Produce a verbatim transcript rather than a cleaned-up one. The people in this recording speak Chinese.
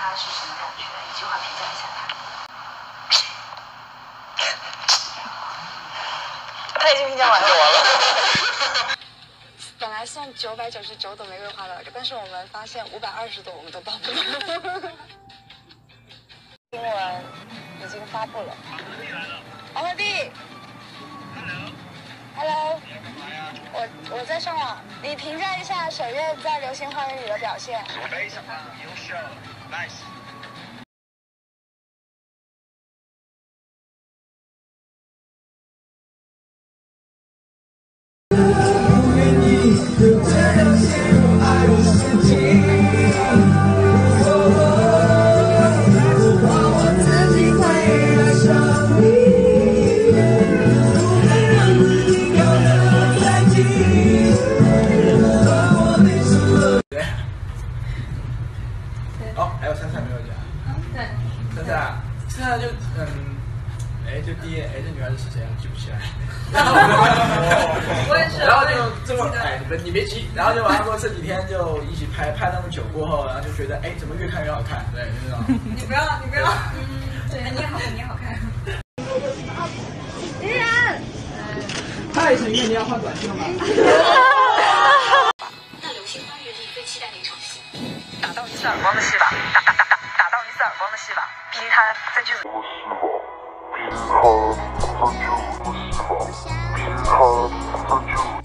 他是什么感觉？一句话评价一下他。他已经评价完了。完了。 本来送九百九十九朵玫瑰花的，但是我们发现五百二十朵我们都报不了。新闻已经发布了。王鹤棣 ，Hello， 我我在上网，你评价一下沈月在《流星花园》里的表现。 非常棒，优秀 ，nice。 哦，还有珊珊没有讲。 嗯，对。 珊珊，珊珊就嗯，哎，就第一，哎，这女孩子是谁啊？记不起来。 我也是。 然后就这么，哎，你你别急，然后就完了过这几天就一起拍，拍那么久过后，然后就觉得，哎，怎么越看越好看？对，就这种。 你不要，你不要。嗯，对，你也好看，你也好看。 依然。 嗨，沈月，你要换短袖吗？ 那《流星花园》你最期待哪场戏？ 打到一次耳光的戏吧，打打打打打到一次耳光的戏吧，毕竟他在剧组。 毕竟他在剧组的戏吧，毕竟他在剧组。